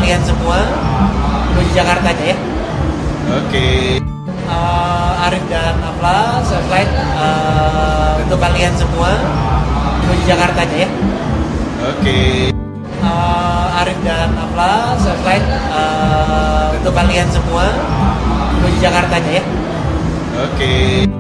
kalian semua menuju Jakarta aja ya. Oke. Arif dan Afla, flight untuk kalian semua menuju Jakarta aja ya. Oke. Arif dan Afla, flight untuk kalian semua menuju Jakarta aja ya. Oke.